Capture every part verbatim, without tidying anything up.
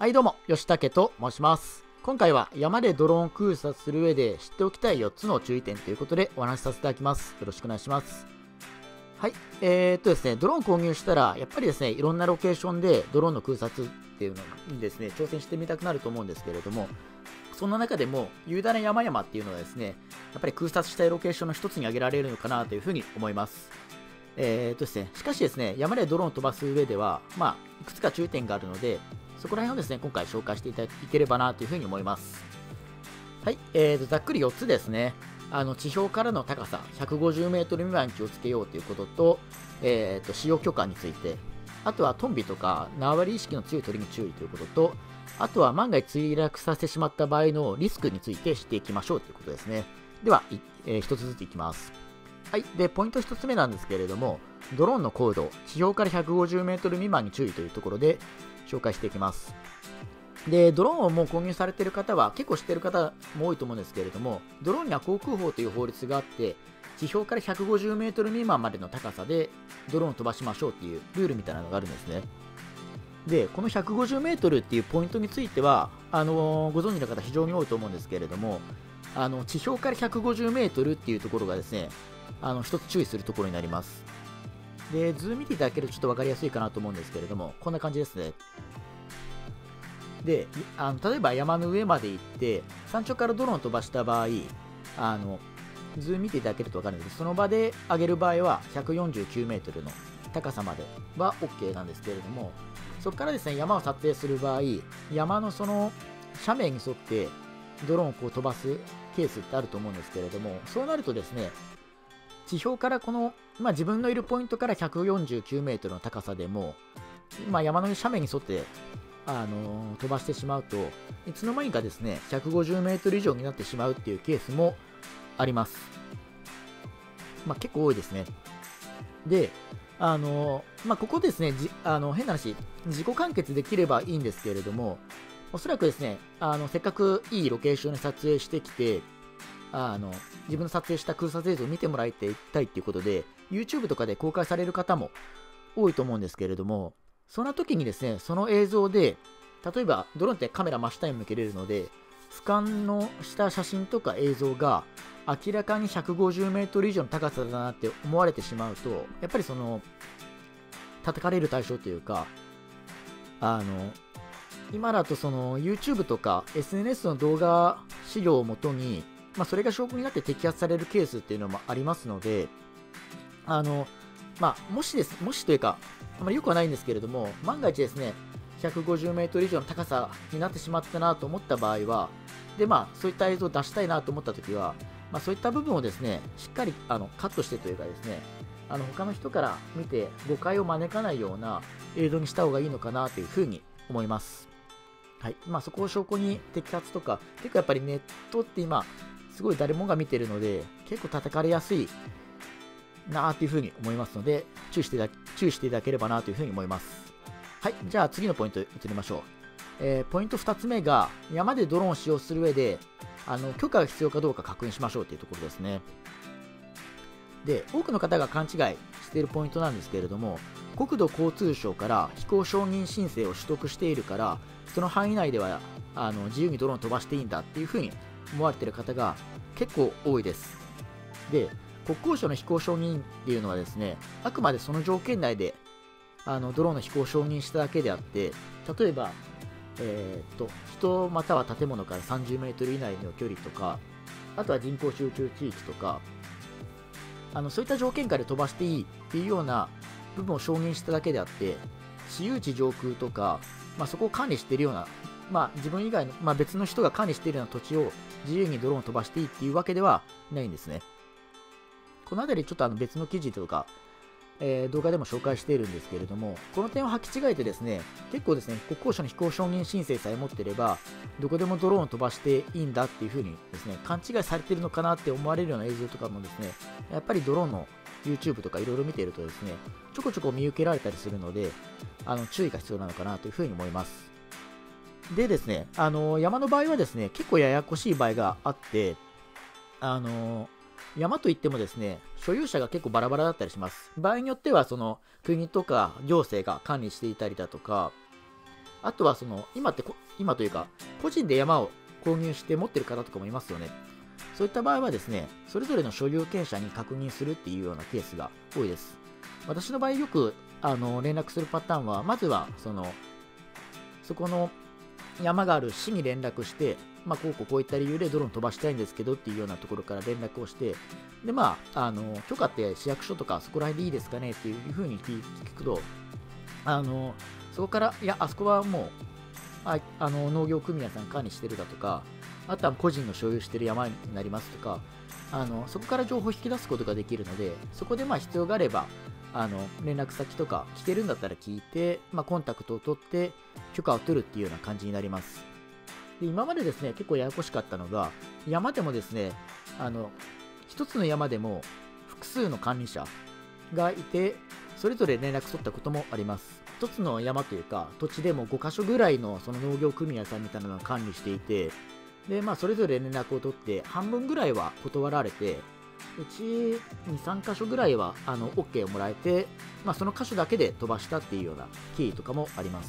はいどうも、吉武と申します。今回は山でドローンを空撮する上で知っておきたいよっつの注意点ということでお話しさせていただきます。よろしくお願いします。はい、えー、っとですね、ドローンを購入したら、やっぱりですね、いろんなロケーションでドローンの空撮っていうのにですね、挑戦してみたくなると思うんですけれども、そんな中でも、雄大な山々っていうのはですね、やっぱり空撮したいロケーションの一つに挙げられるのかなというふうに思います。えー、っとですね、しかしですね、山でドローンを飛ばす上では、まあ、いくつか注意点があるので、そこら辺をですね、今回紹介していただければなというふうに思います。はい、えーと、ざっくりよっつですね。あの地表からの高さひゃくごじゅうメートル未満に気をつけようということと、えーと、使用許可について、あとはトンビとか縄張り意識の強い鳥に注意ということと、あとは万が一墜落させてしまった場合のリスクについて知っていきましょうということですね。では、えー、一つずついきます。はい、でポイントひとつめなんですけれども、ドローンの高度、地表からひゃくごじゅうメートル未満に注意というところで紹介していきます。でドローンをもう購入されている方は結構知っている方も多いと思うんですけれども、ドローンには航空法という法律があって、地表からひゃくごじゅうメートル未満までの高さでドローンを飛ばしましょうっていうルールみたいなのがあるんですね。でこのひゃくごじゅうメートルっていうポイントについてはあのー、ご存知の方非常に多いと思うんですけれども、あの地表からひゃくごじゅうメートルっていうところがですね、あの一つ注意するところになります。で図見ていただけるとちょっと分かりやすいかなと思うんですけれども、こんな感じですね。であの例えば山の上まで行って山頂からドローンを飛ばした場合、あの図見ていただけると分かるんですけど、その場で上げる場合はひゃくよんじゅうきゅうメートルの高さまでは OK なんですけれども、そこからですね山を撮影する場合、山のその斜面に沿ってドローンをこう飛ばすケースってあると思うんですけれども、そうなるとですね、地表からこの、まあ、自分のいるポイントからひゃくよんじゅうきゅうメートルの高さでも、まあ、山の斜面に沿ってあのー、飛ばしてしまうと、いつの間にかですねひゃくごじゅうメートル以上になってしまうっていうケースもあります。まあ、結構多いですね。で、あのー、まあ、ここですね、じあの変な話、自己完結できればいいんですけれども、おそらくですね、あのせっかくいいロケーションに撮影してきて、あの自分の撮影した空撮映像を見てもらいたいっていうことで YouTube とかで公開される方も多いと思うんですけれども、そんな時にですね、その映像で例えばドローンってカメラ真下に向けれるので、俯瞰のした写真とか映像が明らかにひゃくごじゅうメートル以上の高さだなって思われてしまうと、やっぱりその叩かれる対象というか、あの今だとその YouTube とか エスエヌエス の動画資料をもとに、まあ、それが証拠になって摘発されるケースっていうのもありますので、あの、まあ、もしです、もしというか、あまりよくはないんですけれども、万が一ですね、ひゃくごじゅうメートル以上の高さになってしまったなと思った場合は、で、まあ、そういった映像を出したいなと思ったときは、まあ、そういった部分をですね、しっかりあのカットしてというかですね、あの他の人から見て誤解を招かないような映像にした方がいいのかなというふうに思います。はい。まあ、そこを証拠に摘発とか、結構やっぱりネットって今、すごい誰もが見てるので、結構叩かれやすいなーっていうふうに思いますので、注意していただ注意していただければなというふうに思います。はい、じゃあ次のポイント移りましょう。えー、ポイントふたつめが、山でドローンを使用する上で、あの許可が必要かどうか確認しましょうというところですね。で、多くの方が勘違いしているポイントなんですけれども、国土交通省から飛行承認申請を取得しているから、その範囲内ではあの自由にドローンを飛ばしていいんだっていうふうに思われている方が結構多いです。で、国交省の飛行承認っていうのはですね、あくまでその条件内であのドローンの飛行を承認しただけであって、例えば、えー、っと人または建物からさんじゅうメートル以内の距離とか、あとは人口集中地域とか、あのそういった条件下で飛ばしていいっていうような部分を承認しただけであって、私有地上空とか、まあ、そこを管理しているような、まあ、自分以外の、まあ、別の人が管理しているような土地を自由にドローンを飛ばしていいっていうわけではないんですね。この辺りちょっとあの別の記事とか、えー、動画でも紹介しているんですけれども、この点を履き違えてですね、結構ですね、国交省の飛行承認申請さえ持っていれば、どこでもドローンを飛ばしていいんだっていうふうにですね、勘違いされているのかなって思われるような映像とかもですね、やっぱりドローンの YouTube とかいろいろ見ているとですね、ちょこちょこ見受けられたりするので、あの注意が必要なのかなというふうに思います。でですね、あの山の場合はですね、結構ややこしい場合があって、あの山といってもですね、所有者が結構バラバラだったりします。場合によってはその国とか行政が管理していたりだとか、 あとはその今ってこ、今というか、個人で山を購入して持ってる方とかもいますよね。そういった場合はですね、それぞれの所有権者に確認するっていうようなケースが多いです。私の場合よくあの連絡するパターンは、まずはそのそこの山がある市に連絡して、まあ、こうこうこういった理由でドローン飛ばしたいんですけどっていうようなところから連絡をして、で、まあ、あの許可って市役所とかそこら辺でいいですかねっていうふうに聞くと、あのそこから、いや、あそこはもうああの農業組合さん管理してるだとか、あとは個人の所有してる山になりますとか、あのそこから情報を引き出すことができるので、そこでまあ必要があれば、あの連絡先とか聞けるんだったら聞いて、まあ、コンタクトを取って許可を取るっていうような感じになります。で、今までですね、結構ややこしかったのが、山でもですね、あの一つの山でも複数の管理者がいて、それぞれ連絡取ったこともあります。一つの山というか土地でもごかしょぐらいのその農業組合さんみたいなのを管理していて、で、まあ、それぞれ連絡を取って半分ぐらいは断られて、うちに、さんかしょぐらいはあの OK をもらえて、まあ、その箇所だけで飛ばしたっていうような経緯とかもあります。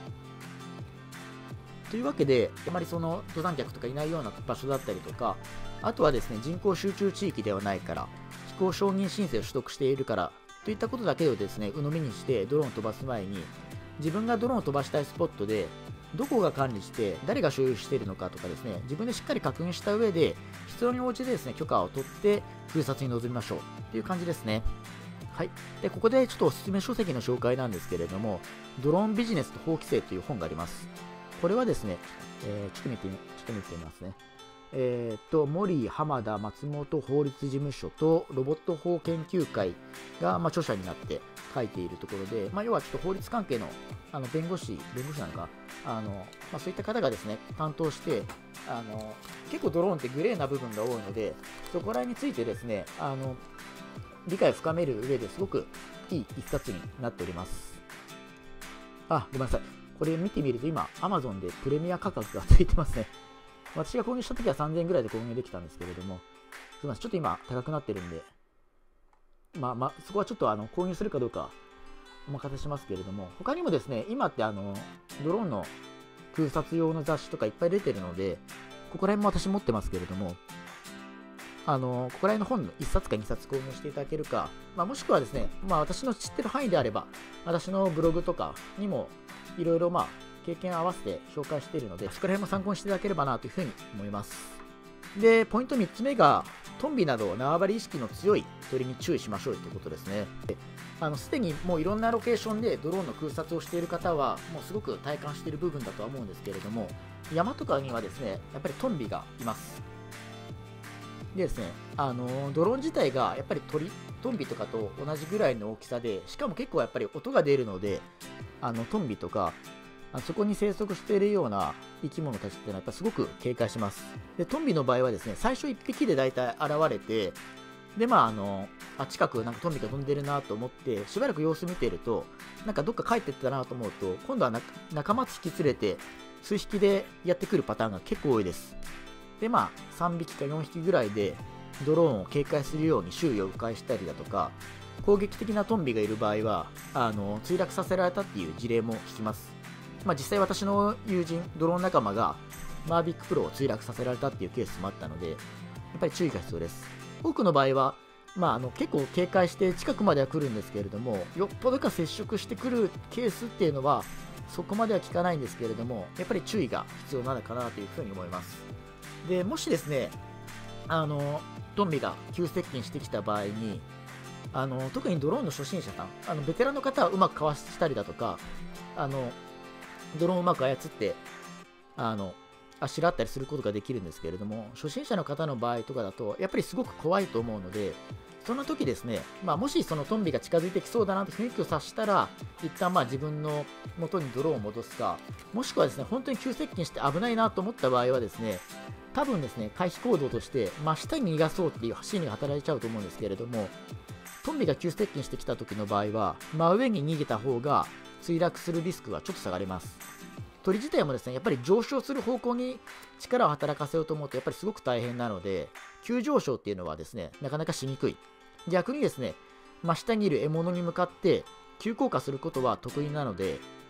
というわけで、あまりその登山客とかいないような場所だったりとか、あとはですね、人口集中地域ではないから、飛行承認申請を取得しているからといったことだけをですね、鵜呑みにしてドローンを飛ばす前に、自分がドローンを飛ばしたいスポットでどこが管理して誰が所有しているのかとかですね、自分でしっかり確認した上で必要に応じてですね、許可を取って空撮に臨みましょうっていう感じですね。はい。で、ここでちょっとおすすめ書籍の紹介なんですけれども、ドローンビジネスと法規制という本があります。これはですね、えー、ちょっと見てみ、ちょっと見てみますね。えー、っと、森浜田松本法律事務所とロボット法研究会が、まあ、著者になって書いているところで、まあ、要はちょっと法律関係の、あの弁護士、弁護士なのか、あのまあ、そういった方がですね、担当して、あの結構ドローンってグレーな部分が多いので、そこら辺についてですね、あの理解を深める上ですごくいい一冊になっております。あ、ごめんなさい。これ見てみると今、Amazon でプレミア価格がついてますね。私が購入したときはさんぜんえんぐらいで購入できたんですけれども、すみません、ちょっと今高くなってるんで、まあまあ、そこはちょっとあの購入するかどうかお任せしますけれども、他にもですね、今ってあのドローンの空撮用の雑誌とかいっぱい出てるので、ここら辺も私持ってますけれども、あのここら辺の本のいっさつかにさつ購入していただけるか、まあ、もしくはですね、まあ、私の知ってる範囲であれば、私のブログとかにもいろいろまあ経験を合わせて紹介しているので、そこら辺も参考にしていただければなというふうに思います。で、ポイントみっつめが、トンビなど縄張り意識の強い鳥に注意しましょうということですね。あのすでにもういろんなロケーションでドローンの空撮をしている方は、もうすごく体感している部分だとは思うんですけれども、山とかにはですね、やっぱりトンビがいます。でですね、あのドローン自体がやっぱり鳥、トンビとかと同じぐらいの大きさで、しかも結構やっぱり音が出るので、あのトンビとか、あそこに生息しているような生き物たちっていうのはやっぱすごく警戒します。で、トンビの場合はですね、最初いっぴきで大体現れて、で、まあ、あの、あ、近くなんかトンビが飛んでるなと思って、しばらく様子見ていると、なんかどっか帰ってったなと思うと、今度は仲間引き連れて、数匹でやってくるパターンが結構多いです。で、まあ、さんびきかよんひきぐらいで、ドローンを警戒するように周囲を迂回したりだとか、攻撃的なトンビがいる場合は、あの、墜落させられたっていう事例も聞きます。まあ、実際私の友人、ドローン仲間がマービックプロを墜落させられたっていうケースもあったので、やっぱり注意が必要です。多くの場合は、まあ、あの結構警戒して近くまでは来るんですけれども、よっぽどか接触してくるケースっていうのはそこまでは効かないんですけれども、やっぱり注意が必要なのかなというふうに思います。で、もしですね、あのトンビが急接近してきた場合に、あの特にドローンの初心者さん、あのベテランの方はうまくかわしたりだとか、あのドローンをうまく操ってあのあしらったりすることができるんですけれども、初心者の方の場合とかだとやっぱりすごく怖いと思うので、その時ですね、まあ、もしそのトンビが近づいてきそうだなと雰囲気を察したら、一旦まあ自分の元にドローンを戻すか、もしくはですね、本当に急接近して危ないなと思った場合はですね、多分ですね、回避行動として真下に逃がそうっていう心理が働いちゃうと思うんですけれども、トンビが急接近してきた時の場合は、真上に逃げた方が墜落するリスクがちょっと下がります。鳥自体もですね、やっぱり上昇する方向に力を働かせようと思うとやっぱりすごく大変なので、急上昇っていうのはですね、なかなかしにくい。逆にですね、真下にいる獲物に向かって急降下することは得意なので、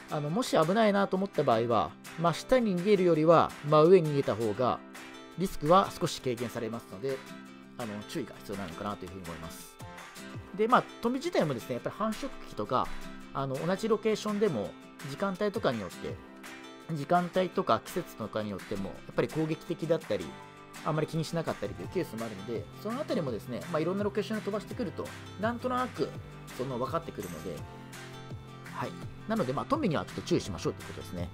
あのもし危ないなと思った場合は、真下に逃げるよりは真上に逃げた方がリスクは少し軽減されますので、あの注意が必要なのかなというふうに思います。で、まあ、飛び自体もですね、やっぱり繁殖期とか、あの同じロケーションでも時間帯とかによって、時間帯とか季節とかによっても、やっぱり攻撃的だったり、あんまり気にしなかったりというケースもあるので、そのあたりもですね、まあ、いろんなロケーションで飛ばしてくると、なんとなくその分かってくるので、はい。なので、まあ、トンビにはちょっと注意しましょうということですね。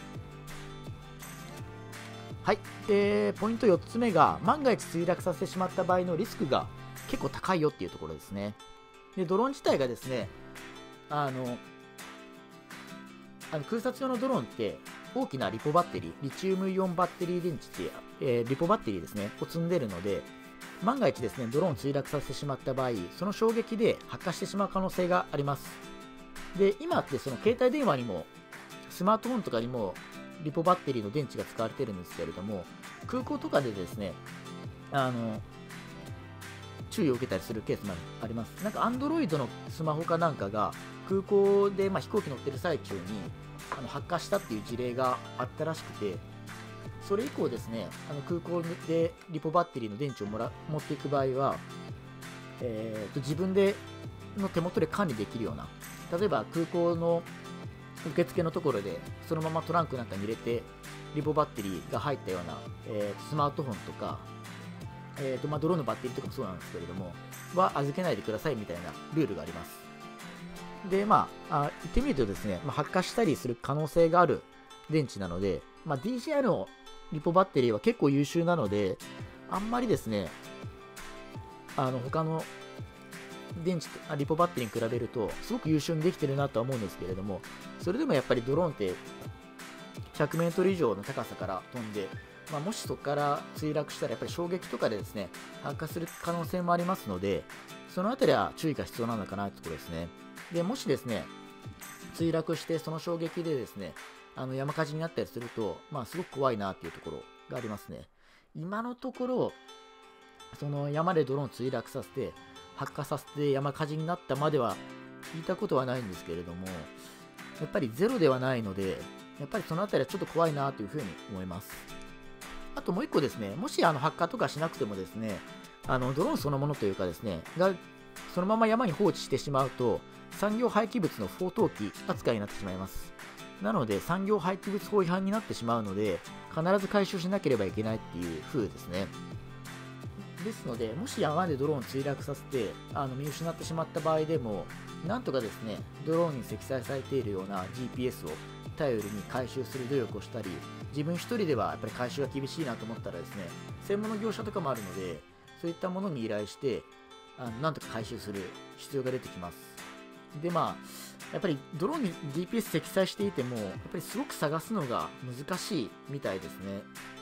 はい。で、ポイントよっつめが、万が一墜落させてしまった場合のリスクが結構高いよっていうところですね。で、ドローン自体がですね、あの、あの空撮用のドローンって大きなリポバッテリー、リチウムイオンバッテリー電池って、えー、リポバッテリーですね、を積んでるので、万が一ですね、ドローンを墜落させてしまった場合、その衝撃で発火してしまう可能性があります。で、今ってその携帯電話にも、スマートフォンとかにも、リポバッテリーの電池が使われてるんですけれども、空港とかでですね、あの、注意を受けたりするケースもあります。なんか Android のスマホかなんかが空港で、まあ、飛行機乗ってる最中にあの発火したっていう事例があったらしくて、それ以降ですね、あの空港でリポバッテリーの電池をもら持っていく場合は、えー、と自分での手元で管理できるような、例えば空港の受付のところでそのままトランクなんかに入れてリポバッテリーが入ったような、えー、スマートフォンとか、えーとまあ、ドローンのバッテリーとかもそうなんですけれどもは預けないでくださいみたいなルールがあります。で、まあ、あ言ってみるとですね、まあ、発火したりする可能性がある電池なので、まあ、ディージーアール のリポバッテリーは結構優秀なので、あんまりですね、あの他の電池とリポバッテリーに比べるとすごく優秀にできてるなとは思うんですけれども、それでもやっぱりドローンってひゃくメートル以上の高さから飛んで、まあ、もしそこから墜落したらやっぱり衝撃とかでですね発火する可能性もありますので、そのあたりは注意が必要なのかなというところですね。でもしですね墜落してその衝撃でですねあの山火事になったりすると、まあ、すごく怖いなっていうところがありますね。今のところその山でドローンを墜落させて発火させて山火事になったまでは聞いたことはないんですけれども、やっぱりゼロではないので、やっぱりそのあたりはちょっと怖いなというふうに思います。あともう一個ですね、もしあの発火とかしなくてもですね、あのドローンそのものというかですね、がそのまま山に放置してしまうと、産業廃棄物の不法投棄扱いになってしまいます。なので、産業廃棄物法違反になってしまうので、必ず回収しなければいけないっていう風ですね。ですので、もし山でドローンを墜落させてあの見失ってしまった場合でも、なんとかですね、ドローンに積載されているような ジーピーエス を頼りに回収する努力をしたり、自分一人ではやっぱり回収が厳しいなと思ったらですね、専門の業者とかもあるので、そういったものに依頼して、あのなんとか回収する必要が出てきます。で、まあ、やっぱりドローンに ジーピーエス 積載していても、やっぱりすごく探すのが難しいみたいですね。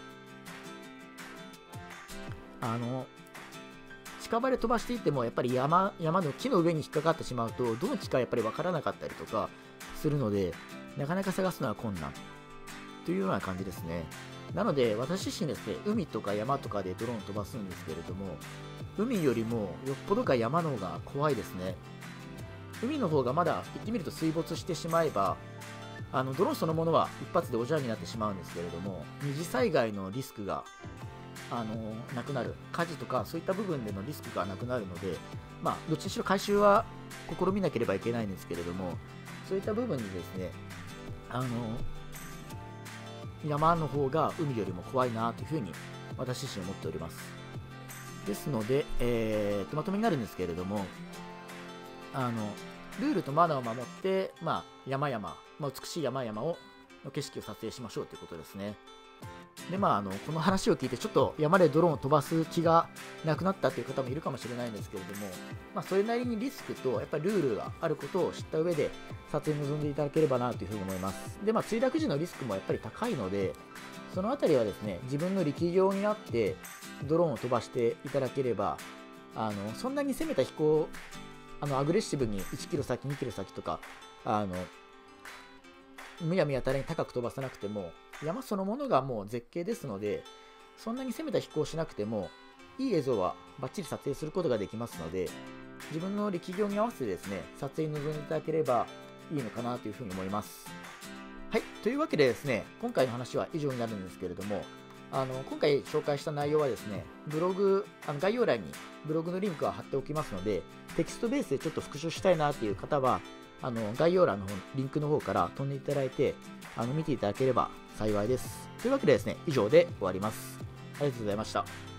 あの近場で飛ばしていてもやっぱり 山, 山の木の上に引っかかってしまうとどの木かやっぱり分からなかったりとかするので、なかなか探すのは困難というような感じですね。なので私自身ですね、海とか山とかでドローン飛ばすんですけれども、海よりもよっぽどか山の方が怖いですね。海の方がまだ言ってみると水没してしまえば、あのドローンそのものは一発でおじゃんになってしまうんですけれども、二次災害のリスクがあのなくなる、火事とかそういった部分でのリスクがなくなるので、まあ、どっちにしろ回収は試みなければいけないんですけれども、そういった部分にですね、あの山の方が海よりも怖いなというふうに私自身思っております。ですので、えー、とまとめになるんですけれども、あのルールとマナーを守って、まあ、山々、まあ、美しい山々をの景色を撮影しましょうということですね。でまあ、あのこの話を聞いてちょっと山でドローンを飛ばす気がなくなったという方もいるかもしれないんですけれども、まあ、それなりにリスクとやっぱりルールがあることを知った上で撮影に臨んでいただければなというふうに思います。で、まあ、墜落時のリスクもやっぱり高いので、そのあたりはですね、自分の力量になってドローンを飛ばしていただければ、あのそんなに攻めた飛行、あのアグレッシブにいちキロ先にキロ先とかあのむやみやたらに高く飛ばさなくても、山そのものがもう絶景ですので、そんなに攻めた飛行をしなくてもいい映像はバッチリ撮影することができますので、自分の力量に合わせてですね撮影に臨んでいただければいいのかなというふうに思います。 はい、というわけでですね、今回の話は以上になるんですけれども、あの今回紹介した内容はですね、ブログ、あの概要欄にブログのリンクは貼っておきますので、テキストベースでちょっと復習したいなっていう方は、あの概要欄の方リンクの方から飛んでいただいて、あの見ていただければ幸いです。というわけでですね、以上で終わります。ありがとうございました。